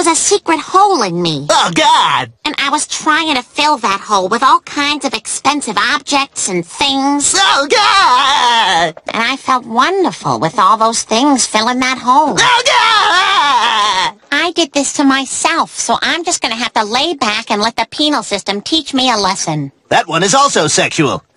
was a secret hole in me. Oh, God! And I was trying to fill that hole with all kinds of expensive objects and things. Oh, God! And I felt wonderful with all those things filling that hole. Oh, God! I did this to myself, so I'm just gonna have to lay back and let the penal system teach me a lesson. That one is also sexual.